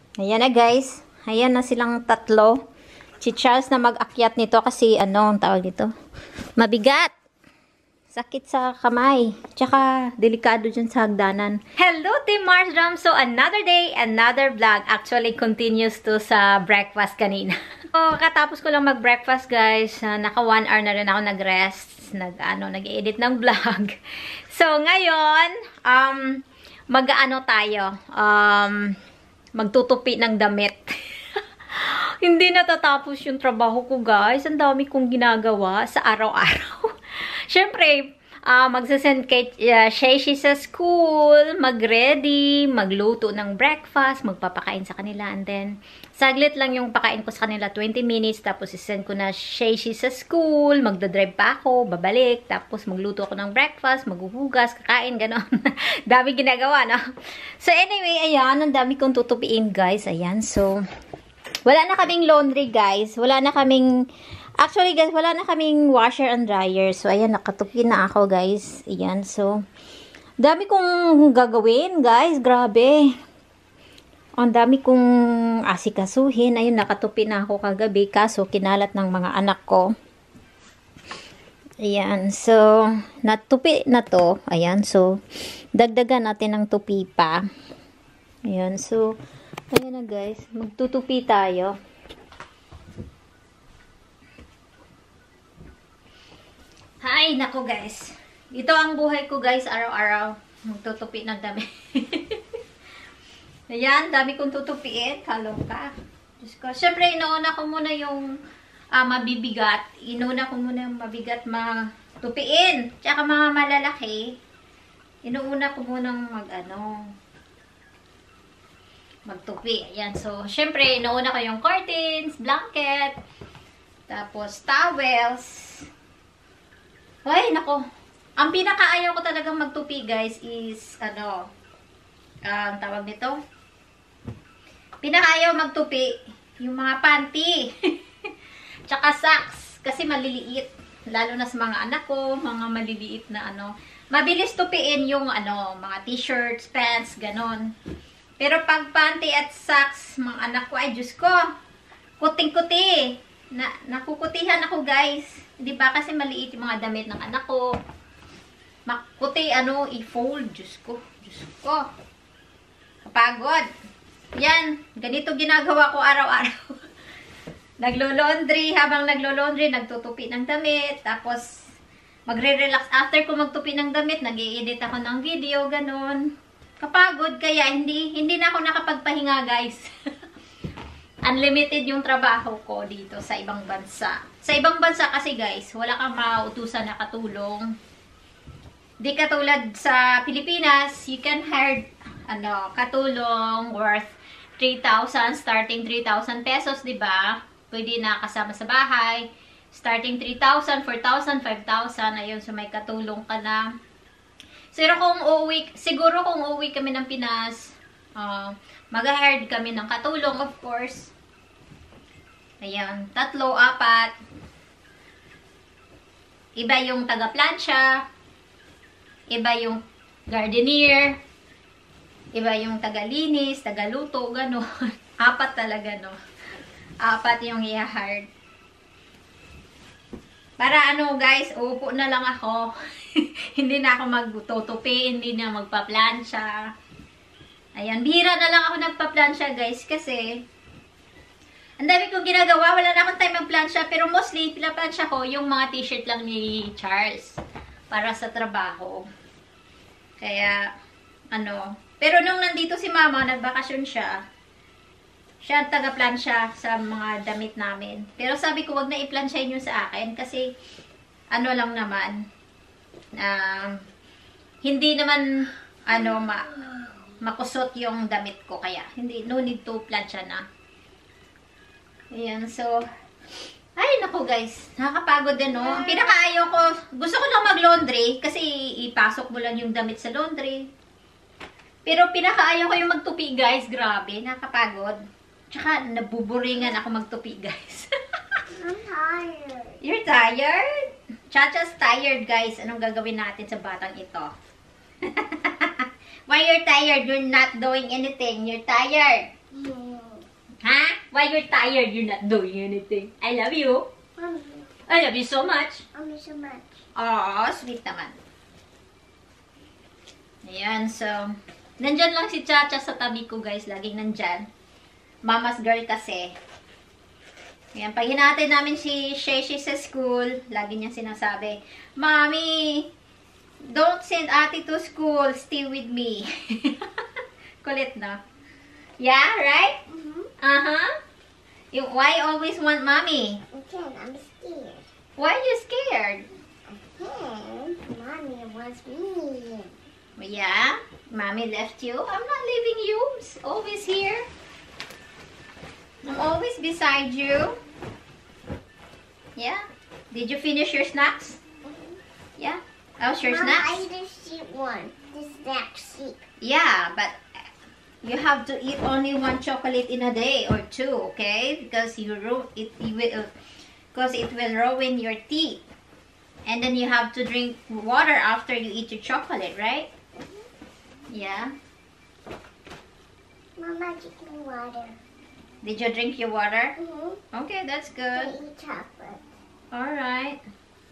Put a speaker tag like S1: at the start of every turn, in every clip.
S1: Ayan na guys. Ayan na silang tatlo. Si Charles na mag-akyat nito kasi ano ang tawag dito? Mabigat. Sakit sa kamay. Tsaka delikado dyan sa hagdanan. Hello Team Marz. So another day, another vlog. Actually continues to sa breakfast kanina. So katapos ko lang mag-breakfast guys. Naka 1 hour na rin ako nag-rest. Nag-edit ng vlog. So ngayon, mag-ano tayo? Magtutupi ng damit. Hindi natatapos yung trabaho ko, guys. Ang dami kong ginagawa sa araw-araw. Siyempre, magsasend kay Sheshi sa school, mag-ready, magluto ng breakfast, magpapakain sa kanila, and then, saglit lang yung pakain ko sa kanila, 20 minutes, tapos isend ko na Sheshi sa school, magdadrive pa ako, babalik, tapos magluto ako ng breakfast, maghuhugas, kakain, gano'n. Dami ginagawa, no? So, anyway, ayan, ang dami kong tutupiin, guys. Ayan, so, wala na kaming laundry, guys. Wala na kaming, actually, guys, wala na kaming washer and dryer. So, ayan, nakatupi na ako, guys. Ayan, so, dami kong gagawin, guys. Grabe. Ang dami kong asikasuhin. Ayun, nakatupi na ako kagabi. Kaso, kinalat ng mga anak ko. Ayan, so, natupi na to. Ayan, so, dagdagan natin ng tupi pa. Ayan, so, ayan na guys, magtutupi tayo. Hi, nako guys. Ito ang buhay ko guys, araw-araw. Magtutupi ng dami. Ayan, dami kong tutupiin. Kaloka. Diyos ko. Siyempre, inuuna ko muna yung mabibigat. Inuuna ko muna yung mabigat matupiin. Tsaka mga malalaki. Inuuna ko muna magtupi. Ayan. So, syempre, nauna ko yung curtains, blanket, tapos towels. Ay, nako. Ang pinakaayaw ko talagang magtupi, guys, is, tawag nito? Pinakaayaw magtupi, yung mga panty. Tsaka socks, kasi maliliit. Lalo na sa mga anak ko, mga maliliit na mabilis tupiin yung mga t-shirts, pants, ganon. Pero pag panty at socks, mga anak ko, ay Diyos ko, kuting-kuti. Nakukutihan ako, guys. Di ba? Kasi maliit yung mga damit ng anak ko. Makuti, i-fold. Diyos ko. Diyos ko. Kapagod. Yan. Ganito ginagawa ko araw-araw. Naglo-laundry. Habang naglo-laundry, nagtutupi ng damit. Tapos, magre-relax. After ko magtupi ng damit, nag-i-edit ako ng video, ganon. Kapagod, kaya hindi na ako nakapagpahinga, guys. Unlimited yung trabaho ko dito sa ibang bansa. Sa ibang bansa kasi, guys, wala kang mautusan na katulong. Di katulad sa Pilipinas, you can hire katulong worth 3,000, starting 3,000 pesos, di ba? Pwede na kasama sa bahay. Starting 3,000, 4,000, 5,000, ayun, so may katulong ka na. Siguro kung uuwi kami ng Pinas, mag-hired kami ng katulong, of course. Ayan, 3, 4. Iba yung taga-plancha, iba yung gardener, iba yung taga-linis, taga-luto, gano'n. 4 talaga, no? 4 yung i-hired. Para guys, uupo na lang ako. Hindi na ako magtutupi, hindi na magpa-plancha. Ayan, bihira na lang ako nagpa-plancha, guys, kasi ang dami kong ginagawa. Wala na akong time mag-plancha, pero mostly, pinaplansya ko yung mga t-shirt lang ni Charles para sa trabaho. Kaya, pero nung nandito si Mama, nagbakasyon siya, siya ang taga-plansya sa mga damit namin. Pero sabi ko, wag na i-plansyahin yun sa akin kasi, lang naman, hindi naman, makusot yung damit ko. Kaya, no need to plansya na. Ayan, so, ay, naku guys, nakakapagod din, no? Ang pinakaayaw ko, gusto ko lang mag-laundry kasi ipasok mo lang yung damit sa laundry. Pero pinakaayaw ko yung magtupi, guys. Grabe, nakakapagod. Tsaka, nabuburingan ako magtupi, guys.
S2: I'm tired.
S1: You're tired? Chacha's tired, guys. Anong gagawin natin sa batang ito? Why you're tired? You're not doing anything. You're tired.
S2: Yeah.
S1: Huh? Why you're tired? You're not doing anything. I love you.
S2: Mommy.
S1: I love you so much.
S2: Mommy so much.
S1: Oh, sweet naman. Ayan, so, nandyan lang si Chacha sa tabi ko, guys. Laging nandyan. Mama's girl kasi. Ayan, pag hinatid namin si Sheshi sa school, lagi niya sinasabi, Mommy, don't send ate to school. Stay with me. Kulit na. Yeah, right? Uh-huh. Why you always want mommy?
S2: Okay, I'm scared.
S1: Why are you scared?
S2: Okay, mommy wants me.
S1: Yeah? Mommy left you? I'm not leaving you. I'm always here. I'm always beside you. Yeah? Did you finish your snacks? Yeah? How's your
S2: Mom,
S1: snacks?
S2: I just eat one. The snack sheep.
S1: Yeah, but you have to eat only one chocolate in a day or two, okay? Because it will ruin your teeth. And then you have to drink water after you eat your chocolate, right? Yeah.
S2: Mama, drink my water.
S1: Did you drink your water?
S2: Mm-hmm.
S1: Okay, that's
S2: I
S1: good.
S2: eat chocolate.
S1: All right.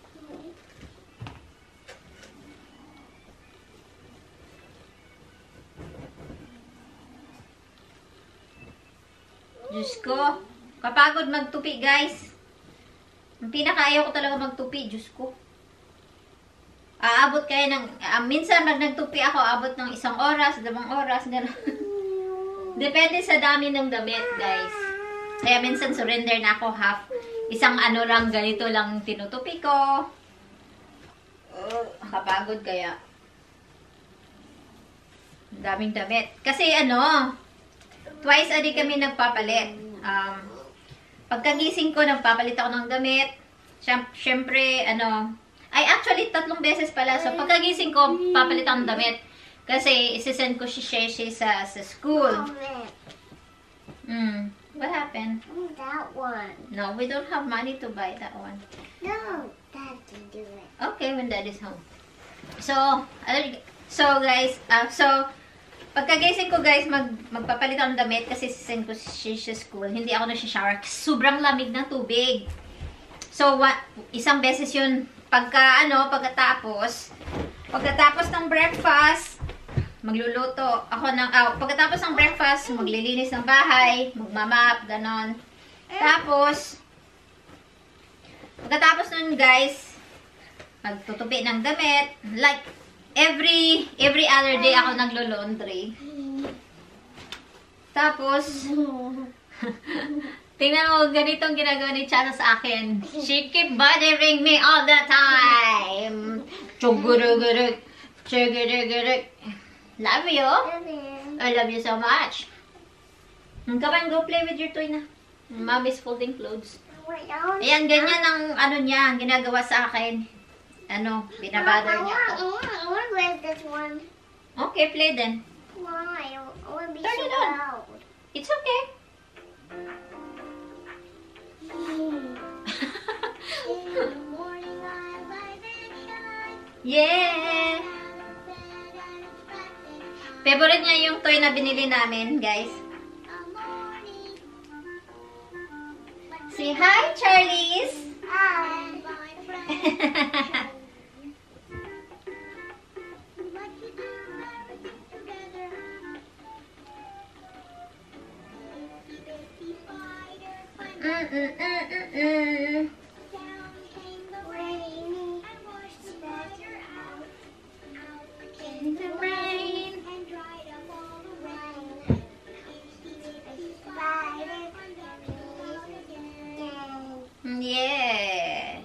S1: Diyos ko, kapagod magtupi, guys. Ang pinakaayaw ko talaga magtupi, Diyos ko. Aabot kayo ng, minsan pag nagtupi ako, aabot ng 1 oras, 2 oras, gano'n. Depende sa dami ng damit, guys. Kaya minsan surrender na ako half. Isang ano lang, ganito lang tinutupi ko. Kapagod kaya. Daming damit. Kasi ano, twice a day kami nagpapalit. Pagkagising ko, nagpapalit ako ng damit. Siyempre, ano, ay actually, 3 beses pala. So, pagkagising ko, papalit ako ng damit. Kasi, isisend ko si Sheshi sa school. What happened?
S2: That one.
S1: No, we don't have money to buy that one.
S2: No, Dad can do it.
S1: Okay, when Dad is home. So guys, pagkagising ko, guys, magpapalit ako ng damit kasi sisend ko si Sheshi sa school. Hindi ako nag-shower kasi sobrang lamig ng tubig. So, isang beses yun. Pagkatapos ng breakfast, magluluto ako ng, pagkatapos ng breakfast, maglilinis ng bahay, magmamap, ganon. Tapos, pagkatapos nun, guys, magtutupi ng damit. Like, every other day ako naglo-laundry. Tapos, tingnan mo, ganitong ginagawa ni Chana sa akin. She keep bothering me all the time. Chugurugurug. Chugurugurug. Love you. I love you so much. Come on, go play with your toy na. Mommy's folding clothes. Ayan, ganyan ang ano niya, ginagawa sa akin. Ano, binabother niya ako.
S2: I want to play this one.
S1: Okay, play then.
S2: Why? I want to be
S1: Turn
S2: so
S1: it on.
S2: loud.
S1: It's okay. Yeah! Favorite niya yung toy na binili namin, guys. Say hi, Charlies!
S2: Hi.
S1: Yeah.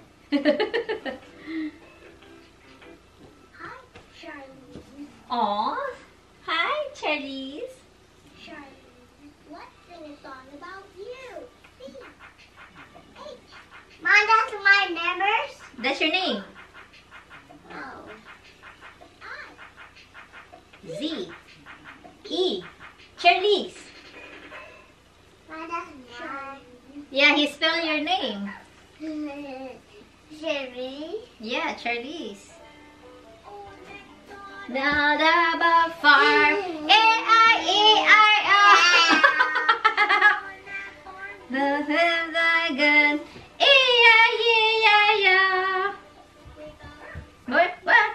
S2: Hi, Charlie.
S1: Aw. Hi, Charlies.
S2: Charlie, let's sing a song about you. Hey. Mom, that's my numbers?
S1: That's your name.
S2: Oh.
S1: Z. E. Charlies.
S2: Mom, that's mine.
S1: Yeah, he spelled your name.
S2: Sherry.
S1: Yeah, Charlies. Not above far. A-I-E-I-O. Bahagan. Iya. What?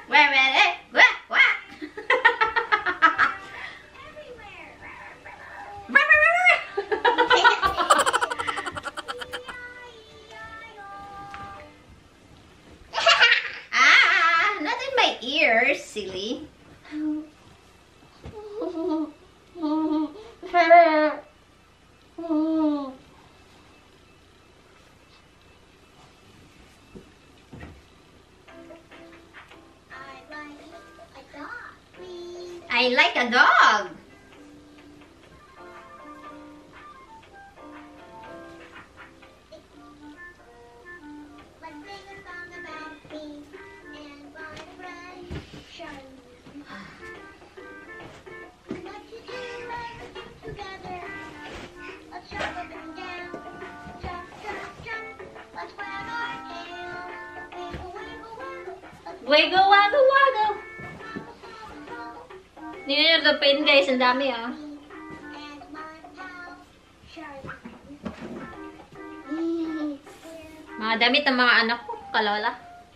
S1: Not in my ears, silly. I like a dog.
S2: Let's sing a song about me and my friend Sheryl. What you do, everything together. Let's jump up and down. Jump. Let's wag our tails. Wiggle.
S1: Wiggle, waggle, waggle. Hindi nyo natapin guys, ang dami ah.
S2: And my pal Sheryl.
S1: Mga damit ng mga anak ko, kalola.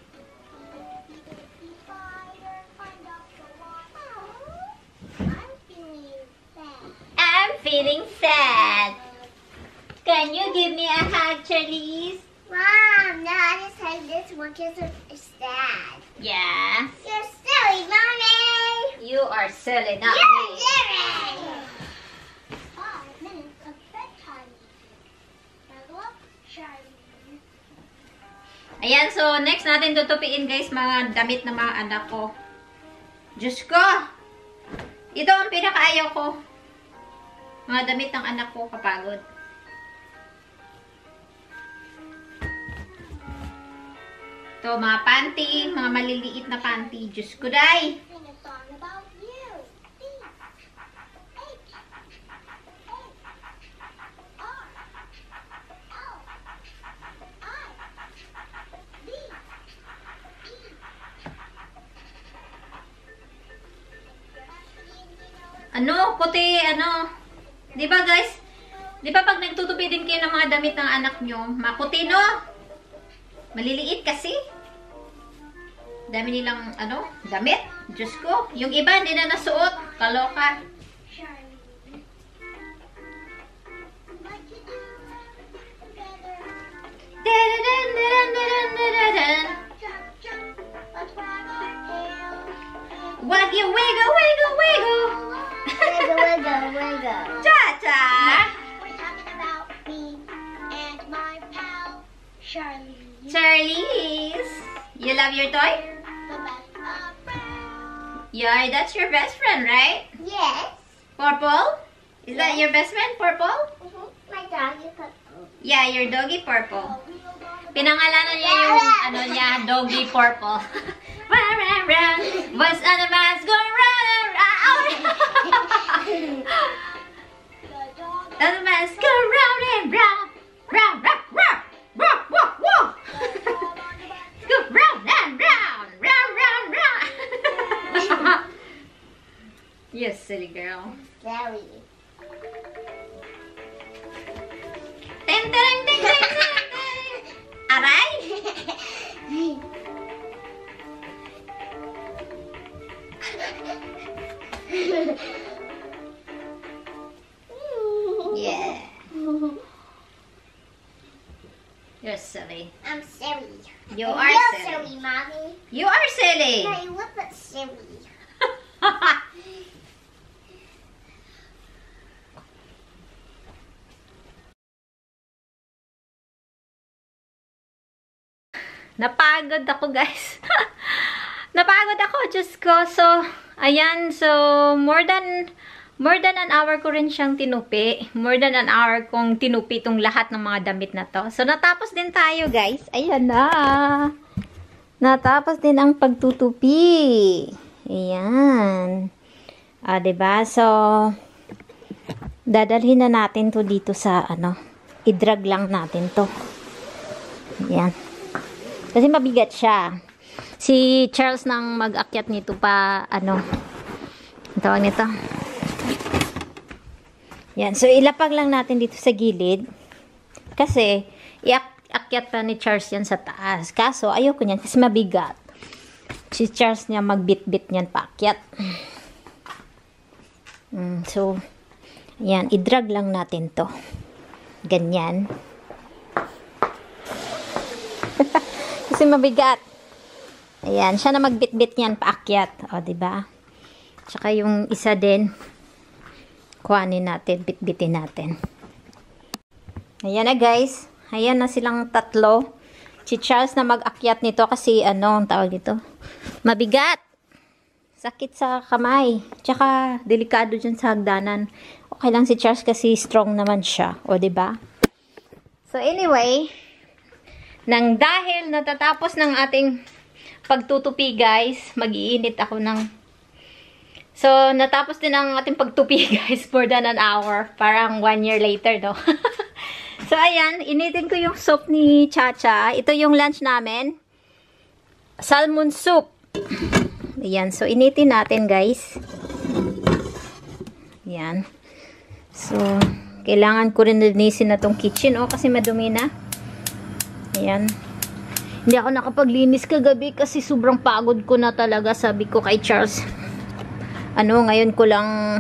S1: I'm feeling sad. Can you give me a hug, Charlize?
S2: Mom, no, I just had this one because it's sad.
S1: Yeah.
S2: You're silly, Mommy.
S1: You are silly, not
S2: You're
S1: me.
S2: silly. 5 minutes of bedtime. Snuggle up, Sheryl.
S1: Ayan, so next natin tutupiin guys mga damit ng mga anak ko. Diyos ko! Ito ang pinakaayaw ko. Mga damit ng anak ko, kapagod. Ito, mga panty, mga maliliit na panty. Diyos ko, day!
S2: Sing a song about you. C, H, A, R, L, I, B, E.
S1: Ano, puti, ano. Di ba guys? Di ba pag nagtutupi din kayo ng mga damit ng anak nyo, maputi, no? Maliliit kasi. Dami nilang, ano, damit. Diyos ko. Yung iba, hindi na nasuot. Kaloka.
S2: What you do, everything together.
S1: Da-da-dun-da-dun-da-dun-da-dun.
S2: Jump. Let's wag our tails.
S1: Waggy wiggle, wiggle, wiggle.
S2: Wiggle.
S1: Cha-cha.
S2: We're talking about me and my pal Charlie.
S1: Charlize. You love your toy?
S2: The best of friends.
S1: Yeah, that's your best friend, right?
S2: Yes.
S1: Purple? Is that your best friend, Purple?
S2: My dog is purple.
S1: Yeah, your doggy Purple. Pinangalanan niya yung, ano niya, doggy Purple. Run, run, run. What's on the mask? Go run around. The mask go round and round. Round, round, round. Round, round, round. Go round and round. Round, round, round. Yes, silly girl.
S2: Very.
S1: Ting, ting, ting, ting, ting, ting. Aray? Yeah. You're silly.
S2: I'm silly.
S1: You
S2: And
S1: are
S2: you're
S1: silly.
S2: silly, Mommy.
S1: You are silly.
S2: No, you look but silly.
S1: Napagod ako, guys. Napagod ako, Diyos ko. So, ayan. So, more than an hour ko rin siyang tinupi. More than an hour kong tinupi itong lahat ng mga damit na to. So, natapos din tayo, guys. Ayan na. Natapos din ang pagtutupi. Ayan. Diba? So, dadalhin na natin to dito sa, i-drag lang natin to. Ayan. Kasi mabigat siya. Si Charles nang mag-akyat nito pa, ang tawag nito. Yan. So, ilapag lang natin dito sa gilid. Kasi, iakyat pa ni Charles yan sa taas. Kaso, ayoko niyan kasi mabigat. Si Charles niya magbit-bit niyan paakyat. So, yan. I-drag lang natin to. Ganyan. Kasi mabigat. Ayan. Siya na magbit-bit niyan paakyat. O, diba? Tsaka yung isa din, kuhanin natin, bit-bitin natin. Ayan na guys. Ayan na silang tatlo. Si Charles na mag-akyat nito kasi ano, ang tawag dito? Mabigat. Sakit sa kamay. Tsaka, delikado dyan sa hagdanan. Okay lang si Charles kasi strong naman siya. O, diba? So, anyway, nang dahil natatapos ng ating pagtutupi, guys, mag-iinit ako ng... So, natapos din ang ating pagtupi, guys, more than an hour. Parang 1 year later, no? So, ayan, initin ko yung soup ni Chacha. Ito yung lunch namin. Salmon soup. Ayan, so, initin natin, guys. Ayan. So, kailangan ko rin linisin na tong kitchen, oh, kasi madumi na. Ayan. Hindi ako nakapaglinis kagabi kasi sobrang pagod ko na talaga. Sabi ko kay Charles, ngayon ko lang,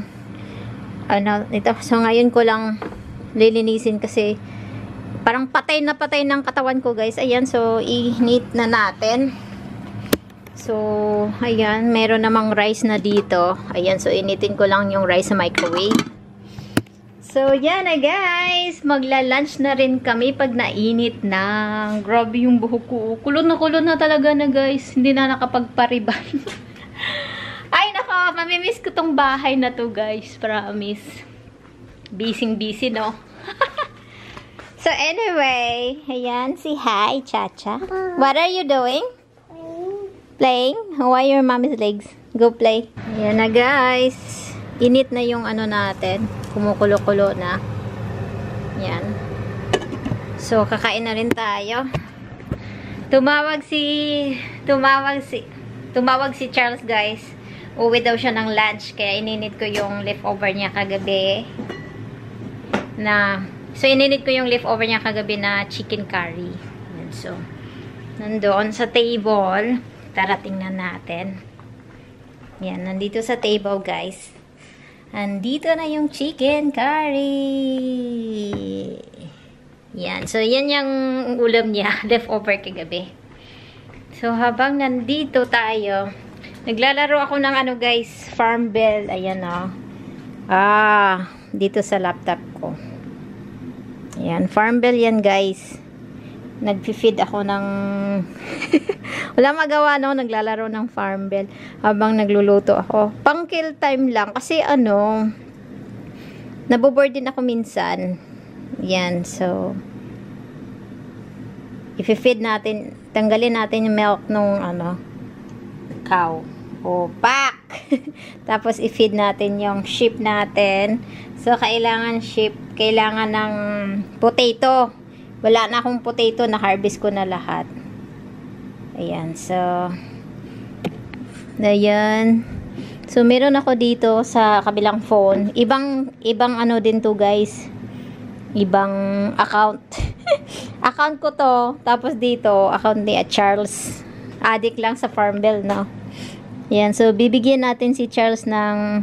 S1: so ngayon ko lang lilinisin kasi parang patay na patay ng katawan ko, guys. Ayan, so, i-heat na natin. So, ayan, meron namang rice na dito. Ayan, so, initin ko lang yung rice sa microwave. So, yan na guys. Magla-lunch na rin kami pag nainit na. Grabe yung buhok ko. Kulon na talaga na guys. Hindi na nakapagpariban. Ay, nako. Mamimiss ko tong bahay na to guys. Promise. Busy, no? So, anyway. Ayan. Say hi, Chacha. What are you doing? Playing? Why your mommy's legs? Go play. Ayan na guys. Init na yung natin. Kumukulo-kulo na. Yan. So, kakain na rin tayo. Tumawag si Charles, guys. Uwi daw siya ng lunch. Kaya ininit ko yung leftover niya kagabi. Na chicken curry. Yan. So, nandoon sa table. Tarating na natin. Yan. Nandito sa table, guys. Andito na yung chicken curry. Yan. So, yan yung ulam niya. Leftover kagabi. So, habang nandito tayo, naglalaro ako ng guys, Farmville. Ayan, o. Dito sa laptop ko. Ayan. Farmville yan, guys. Nag-feed ako ng... Wala magawa, no? Naglalaro ng Farmville habang nagluluto ako. Pang kill time lang. Kasi naboboard din ako minsan. Yan. So, i-feed natin, tanggalin natin yung milk nung, cow. O, pak! Tapos, i-feed natin yung sheep natin. So, kailangan ng potato. Wala na akong potato, na-harvest ko na lahat. Ayan, so, ayan. So, meron ako dito sa kabilang phone. Ibang din to, guys. Ibang account. Account ko to. Tapos dito, account ni Charles. Addict lang sa Farmville, no? Ayan, so, bibigyan natin si Charles ng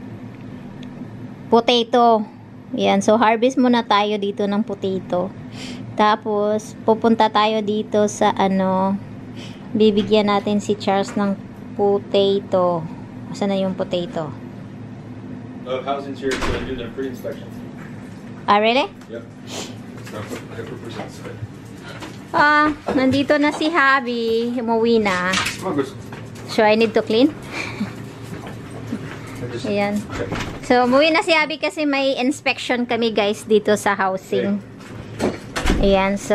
S1: potato. Ayan, so, harvest muna tayo dito ng potato. Tapos, pupunta tayo dito sa bibigyan natin si Charles ng potato. Asan na yung potato?
S3: Housing here to do their pre-inspection.
S1: Really?
S3: Yep.
S1: Nandito na si Javi. Umuwi na. So, I need to clean? Ayan. So, umuwi na si Javi kasi may inspection kami, guys, dito sa housing. Ayan, so...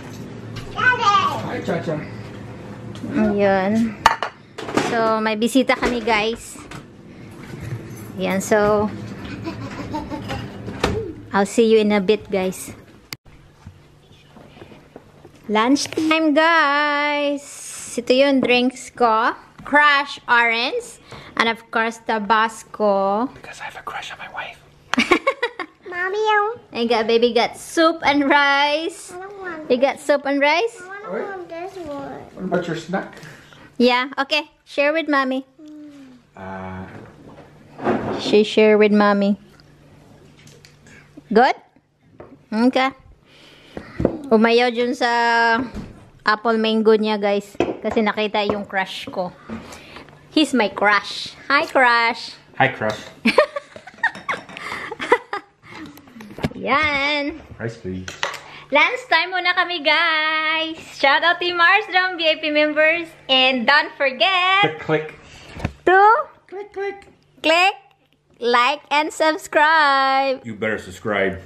S3: Hi, Chacha.
S1: Ayan. So, may bisita kami, guys. Ayan, so... I'll see you in a bit, guys. Lunchtime, guys! Ito yung drinks ko. Crush orange. And of course, Tabasco.
S3: Because I have a crush on my wife.
S2: Mommy,
S1: I got baby got soup and rice.
S2: I don't want
S1: You got soup and rice?
S2: I don't want this one.
S4: What about your snack?
S1: Yeah, okay. Share with mommy. She share with mommy. Good? Okay. Umayaw dun sa apple mango niya, guys. Kasi nakita yung crush ko. He's my crush. Hi, crush.
S4: Hi, crush.
S1: Yan.
S4: Rice, please.
S1: Lunch time muna kami, guys. Shout out to Marz drum VIP members. And don't forget
S4: Click.
S1: to
S4: Click.
S1: click, like, and subscribe.
S4: You better subscribe.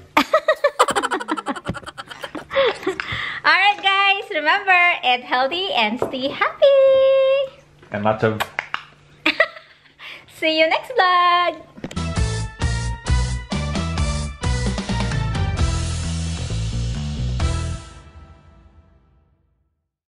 S1: Alright, guys. Remember, eat healthy and stay happy.
S4: And lots of...
S1: See you next vlog.